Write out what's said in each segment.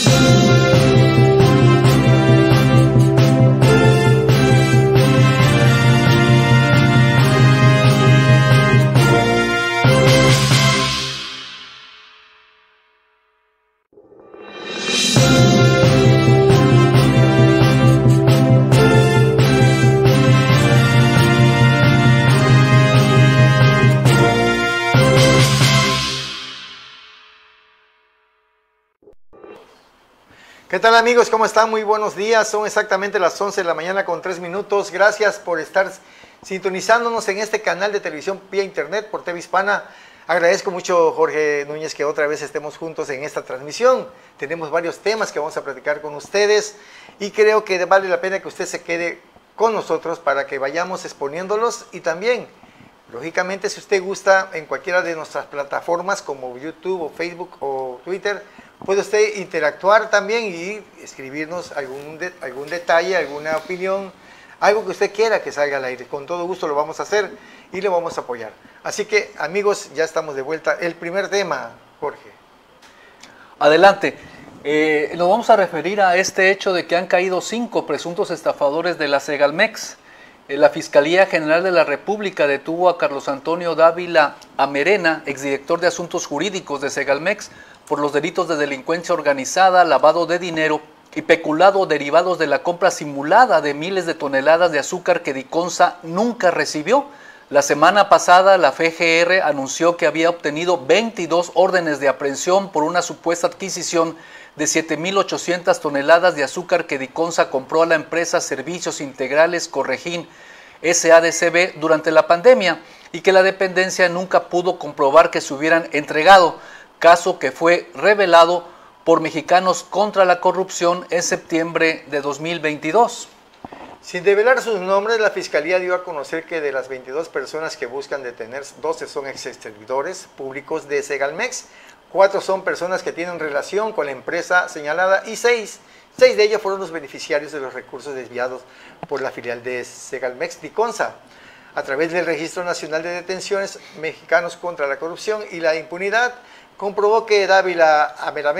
¿Qué tal amigos? ¿Cómo están? Muy buenos días. Son exactamente las 11 de la mañana con 3 minutos. Gracias por estar sintonizándonos en este canal de televisión vía internet por TV Hispana. Agradezco mucho, Jorge Núñez, que otra vez estemos juntos en esta transmisión. Tenemos varios temas que vamos a platicar con ustedes y creo que vale la pena que usted se quede con nosotros para que vayamos exponiéndolos y también, lógicamente, si usted gusta en cualquiera de nuestras plataformas como YouTube o Facebook o Twitter, puede usted interactuar también y escribirnos algún detalle, alguna opinión, algo que usted quiera que salga al aire. Con todo gusto lo vamos a hacer y le vamos a apoyar. Así que, amigos, ya estamos de vuelta. El primer tema, Jorge. Adelante. Nos vamos a referir a este hecho de que han caído 5 presuntos estafadores de la Segalmex. La Fiscalía General de la República detuvo a Carlos Antonio Dávila Amerena, exdirector de Asuntos Jurídicos de Segalmex, por los delitos de delincuencia organizada, lavado de dinero y peculado derivados de la compra simulada de miles de toneladas de azúcar que Diconsa nunca recibió. La semana pasada, la FGR anunció que había obtenido 22 órdenes de aprehensión por una supuesta adquisición de 7.800 toneladas de azúcar que Diconsa compró a la empresa Servicios Integrales Corregín SADCB durante la pandemia y que la dependencia nunca pudo comprobar que se hubieran entregado, caso que fue revelado por Mexicanos contra la Corrupción en septiembre de 2022. Sin develar sus nombres, la Fiscalía dio a conocer que de las 22 personas que buscan detener, 12 son ex-servidores públicos de Segalmex, 4 son personas que tienen relación con la empresa señalada y 6 de ellos fueron los beneficiarios de los recursos desviados por la filial de Segalmex Diconsa. A través del Registro Nacional de Detenciones Mexicanos contra la Corrupción y la Impunidad, comprobó que Dávila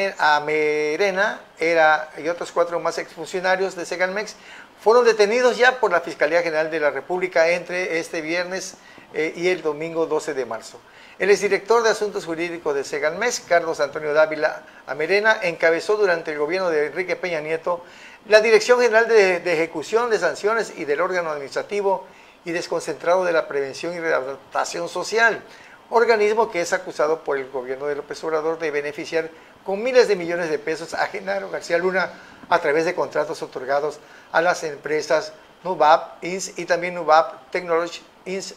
Amerena y otros 4 más exfuncionarios de Segalmex fueron detenidos ya por la Fiscalía General de la República entre este viernes y el domingo 12 de marzo. El exdirector de Asuntos Jurídicos de Segalmex, Carlos Antonio Dávila Amerena, encabezó durante el gobierno de Enrique Peña Nieto la Dirección General de Ejecución de Sanciones y del órgano administrativo y desconcentrado de la Prevención y Readaptación Social, organismo que es acusado por el gobierno de López Obrador de beneficiar con miles de millones de pesos a Genaro García Luna a través de contratos otorgados a las empresas Nuvap Inc. y también Nuvap Technology Inc.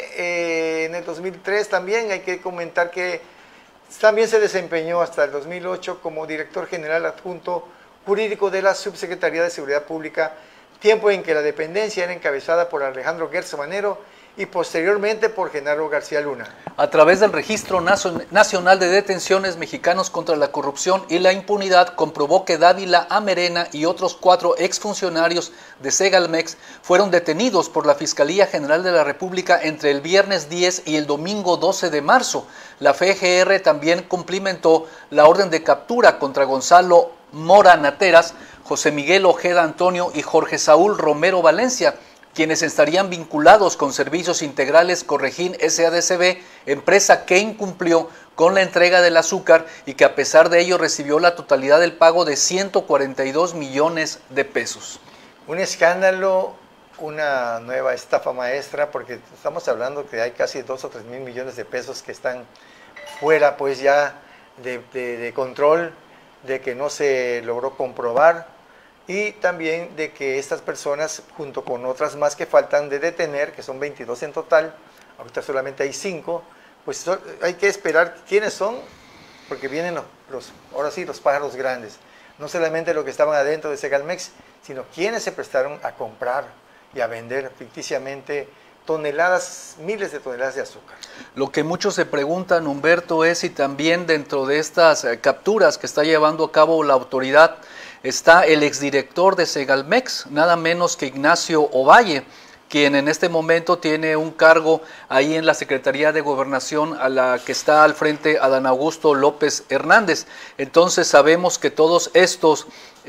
En el 2003 también hay que comentar que también se desempeñó hasta el 2008 como director general adjunto jurídico de la Subsecretaría de Seguridad Pública, tiempo en que la dependencia era encabezada por Alejandro Gertz Manero y posteriormente por Genaro García Luna. A través del Registro Nacional de Detenciones Mexicanos contra la Corrupción y la Impunidad, comprobó que Dávila Amerena y otros 4 exfuncionarios de Segalmex fueron detenidos por la Fiscalía General de la República entre el viernes 10 y el domingo 12 de marzo. La FGR también cumplimentó la orden de captura contra Gonzalo Mora Nateras, José Miguel Ojeda Antonio y Jorge Saúl Romero Valencia, quienes estarían vinculados con Servicios Integrales Corregín SADCB, empresa que incumplió con la entrega del azúcar y que a pesar de ello recibió la totalidad del pago de 142 millones de pesos. Un escándalo, una nueva estafa maestra, porque estamos hablando que hay casi 2 o 3 mil millones de pesos que están fuera pues ya de control, de que no se logró comprobar, y también de que estas personas, junto con otras más que faltan de detener, que son 22 en total, ahorita solamente hay 5, pues hay que esperar quiénes son, porque vienen ahora sí los pájaros grandes, no solamente los que estaban adentro de Segalmex, sino quienes se prestaron a comprar y a vender ficticiamente toneladas, miles de toneladas de azúcar. Lo que muchos se preguntan, Humberto, es si también dentro de estas capturas que está llevando a cabo la autoridad está el exdirector de Segalmex, nada menos que Ignacio Ovalle, quien en este momento tiene un cargo ahí en la Secretaría de Gobernación, a la que está al frente Adán Augusto López Hernández. Entonces sabemos que todos estos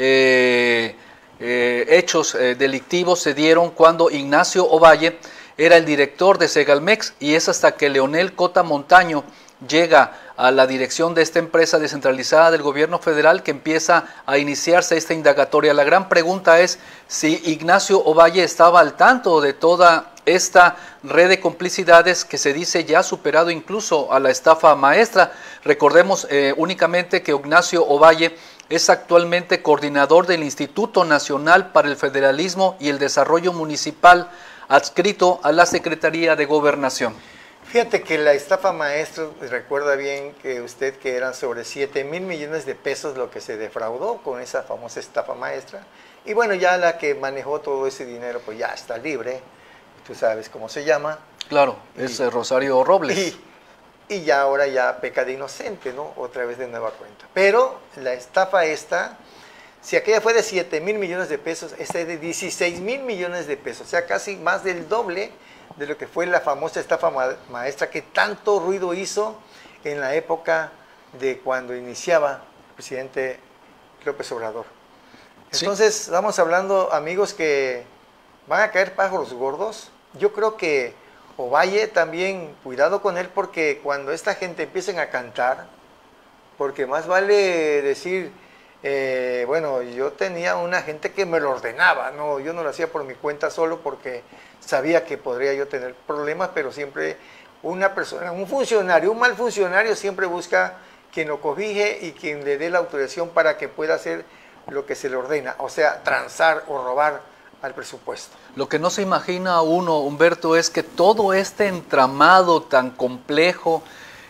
hechos delictivos se dieron cuando Ignacio Ovalle era el director de Segalmex, y es hasta que Leonel Cota Montaño llega a la dirección de esta empresa descentralizada del gobierno federal que empieza a iniciarse esta indagatoria. La gran pregunta es si Ignacio Ovalle estaba al tanto de toda esta red de complicidades que se dice ya ha superado incluso a la estafa maestra. Recordemos únicamente que Ignacio Ovalle es actualmente coordinador del Instituto Nacional para el Federalismo y el Desarrollo Municipal, adscrito a la Secretaría de Gobernación. Fíjate que la estafa maestra, recuerda bien que usted que eran sobre 7,000 millones de pesos lo que se defraudó con esa famosa estafa maestra. Y bueno, ya la que manejó todo ese dinero pues ya está libre, tú sabes cómo se llama. Claro, es Rosario Robles. Y ya ahora ya peca de inocente, ¿no? Otra vez de nueva cuenta. Pero la estafa esta, si aquella fue de 7,000 millones de pesos, esta es de 16,000 millones de pesos, o sea, casi más del doble de lo que fue la famosa estafa maestra que tanto ruido hizo en la época de cuando iniciaba el presidente López Obrador. Entonces, sí, estamos hablando, amigos, que van a caer pájaros gordos. Yo creo que Ovalle también, cuidado con él, porque cuando esta gente empiecen a cantar, porque más vale decir, bueno, yo tenía una gente que me lo ordenaba, no, yo no lo hacía por mi cuenta solo porque sabía que podría yo tener problemas, pero siempre una persona, un funcionario, un mal funcionario siempre busca quien lo cobije y quien le dé la autorización para que pueda hacer lo que se le ordena, o sea, transar o robar al presupuesto. Lo que no se imagina uno, Humberto, es que todo este entramado tan complejo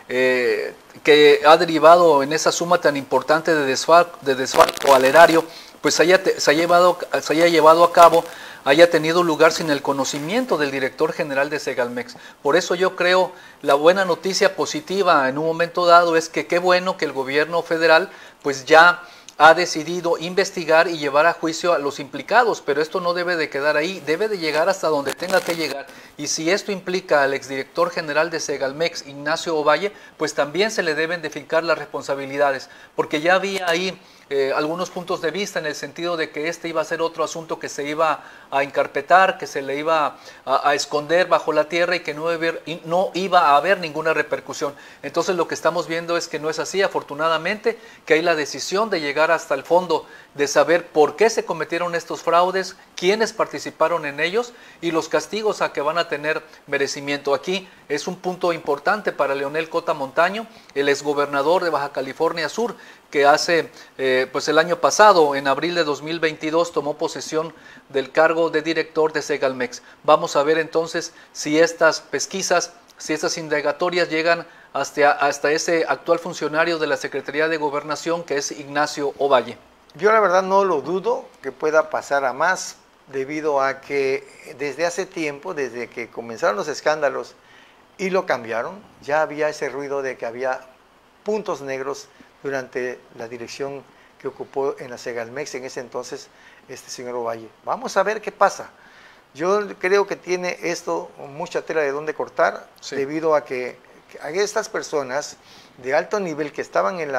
que ha derivado en esa suma tan importante de desfalco al erario, pues se haya llevado a cabo, haya tenido lugar sin el conocimiento del director general de Segalmex. Por eso yo creo la buena noticia positiva en un momento dado es que qué bueno que el gobierno federal pues ya ha decidido investigar y llevar a juicio a los implicados, pero esto no debe de quedar ahí, debe de llegar hasta donde tenga que llegar. Y si esto implica al exdirector general de Segalmex, Ignacio Ovalle, pues también se le deben de fincar las responsabilidades, porque ya había ahí algunos puntos de vista en el sentido de que este iba a ser otro asunto que se iba a encarpetar, que se le iba a esconder bajo la tierra y que no iba a haber ninguna repercusión. Entonces lo que estamos viendo es que no es así, afortunadamente, que hay la decisión de llegar hasta el fondo, de saber por qué se cometieron estos fraudes, quiénes participaron en ellos y los castigos a que van a tener merecimiento. Aquí es un punto importante para Leonel Cota Montaño, el exgobernador de Baja California Sur, que hace pues el año pasado, en abril de 2022, tomó posesión del cargo de director de Segalmex. Vamos a ver entonces si estas pesquisas, si estas indagatorias llegan hasta ese actual funcionario de la Secretaría de Gobernación, que es Ignacio Ovalle. Yo la verdad no lo dudo que pueda pasar a más, debido a que desde hace tiempo, desde que comenzaron los escándalos y lo cambiaron, ya había ese ruido de que había puntos negros durante la dirección que ocupó en la Segalmex en ese entonces este señor Ovalle. Vamos a ver qué pasa. Yo creo que tiene esto mucha tela de dónde cortar, sí, debido a que a estas personas de alto nivel que estaban en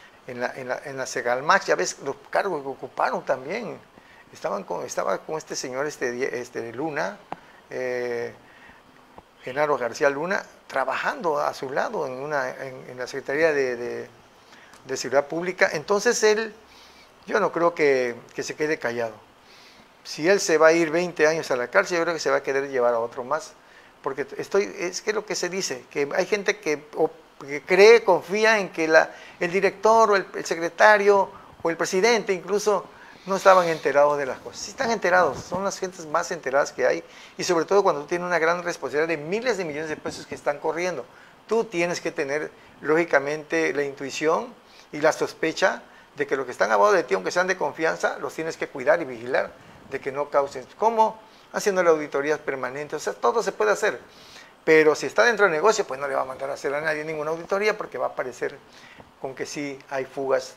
la Segalmex, ya ves los cargos que ocuparon también, estaba con este señor Luna, Genaro García Luna, trabajando a su lado en la Secretaría de Seguridad Pública. Entonces él, yo no creo que se quede callado. Si él se va a ir 20 años a la cárcel, yo creo que se va a querer llevar a otro más, porque es que lo que se dice, que hay gente que cree, confía en que el director o el secretario o el presidente incluso no estaban enterados de las cosas. Sí están enterados, son las gentes más enteradas que hay, y sobre todo cuando tú tienes una gran responsabilidad de miles de millones de pesos que están corriendo. Tú tienes que tener, lógicamente, la intuición y la sospecha de que los que están abajo de ti, aunque sean de confianza, los tienes que cuidar y vigilar de que no causen. ¿Cómo? Haciéndole auditorías permanentes, o sea, todo se puede hacer. Pero si está dentro del negocio, pues no le va a mandar a hacer a nadie ninguna auditoría, porque va a parecer con que sí hay fugas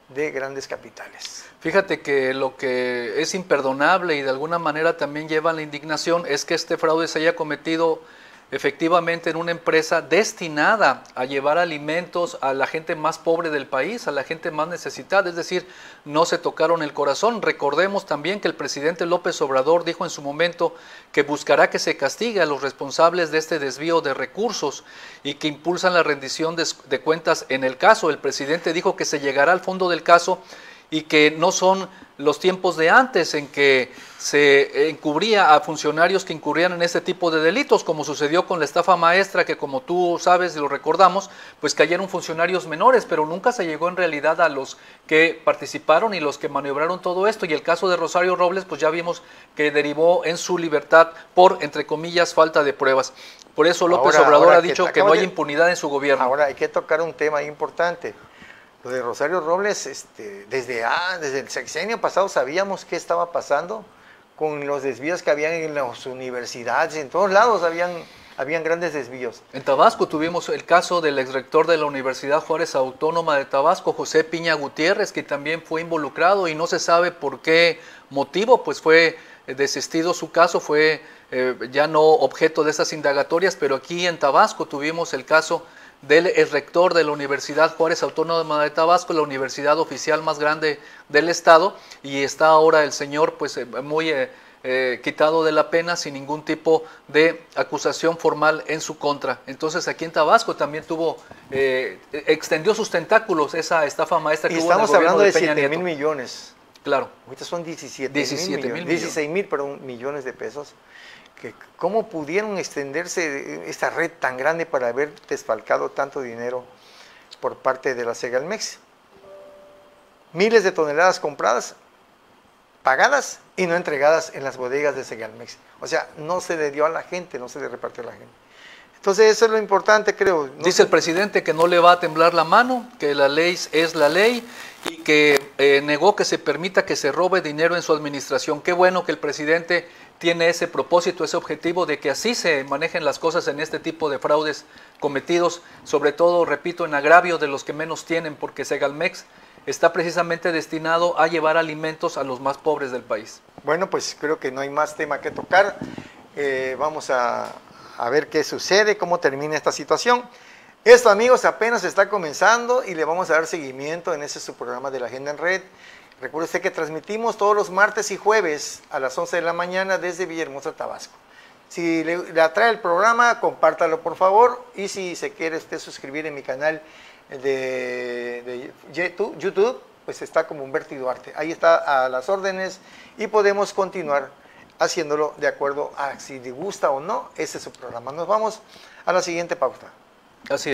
de grandes capitales. Fíjate que lo que es imperdonable y de alguna manera también lleva a la indignación es que este fraude se haya cometido efectivamente en una empresa destinada a llevar alimentos a la gente más pobre del país, a la gente más necesitada, es decir, no se tocaron el corazón. Recordemos también que el presidente López Obrador dijo en su momento que buscará que se castigue a los responsables de este desvío de recursos y que impulsan la rendición de cuentas en el caso. El presidente dijo que se llegará al fondo del caso y que no son los tiempos de antes en que se encubría a funcionarios que incurrían en este tipo de delitos, como sucedió con la estafa maestra, que como tú sabes y lo recordamos, pues cayeron funcionarios menores, pero nunca se llegó en realidad a los que participaron y los que maniobraron todo esto. Y el caso de Rosario Robles, pues ya vimos que derivó en su libertad por, entre comillas, falta de pruebas. Por eso López Obrador ha dicho que no hay impunidad en su gobierno. Ahora hay que tocar un tema importante. Lo de Rosario Robles, desde el sexenio pasado sabíamos qué estaba pasando con los desvíos que habían en las universidades, en todos lados habían grandes desvíos. En Tabasco tuvimos el caso del exrector de la Universidad Juárez Autónoma de Tabasco, José Piña Gutiérrez, que también fue involucrado y no se sabe por qué motivo, pues fue desistido su caso, fue ya no objeto de esas indagatorias, pero aquí en Tabasco tuvimos el caso del exrector de la Universidad Juárez Autónoma de Tabasco, la universidad oficial más grande del estado, y está ahora el señor pues muy quitado de la pena sin ningún tipo de acusación formal en su contra. Entonces aquí en Tabasco también extendió sus tentáculos esa estafa maestra que hubo en el gobierno de Peña Nieto. Estamos hablando de 7,000 millones. Claro. Ahorita son 16,000 millones de pesos. ¿Cómo pudieron extenderse esta red tan grande para haber desfalcado tanto dinero por parte de la Segalmex? Miles de toneladas compradas, pagadas y no entregadas en las bodegas de Segalmex. O sea, no se le dio a la gente, no se le repartió a la gente. Entonces eso es lo importante, creo. Dice el presidente que no le va a temblar la mano, que la ley es la ley y que negó que se permita que se robe dinero en su administración. Qué bueno que el presidente tiene ese propósito, ese objetivo de que así se manejen las cosas en este tipo de fraudes cometidos, sobre todo, repito, en agravio de los que menos tienen, porque Segalmex está precisamente destinado a llevar alimentos a los más pobres del país. Bueno, pues creo que no hay más tema que tocar. Vamos a ver qué sucede, cómo termina esta situación. Esto, amigos, apenas está comenzando y le vamos a dar seguimiento en ese su programa de la Agenda en Red. Recuerde usted que transmitimos todos los martes y jueves a las 11 de la mañana desde Villahermosa, Tabasco. Si le atrae el programa, compártalo por favor, y si se quiere usted suscribir en mi canal de YouTube, pues está como Humberto Duarte. Ahí está a las órdenes y podemos continuar haciéndolo de acuerdo a si le gusta o no, ese es su programa. Nos vamos a la siguiente pauta. Así es.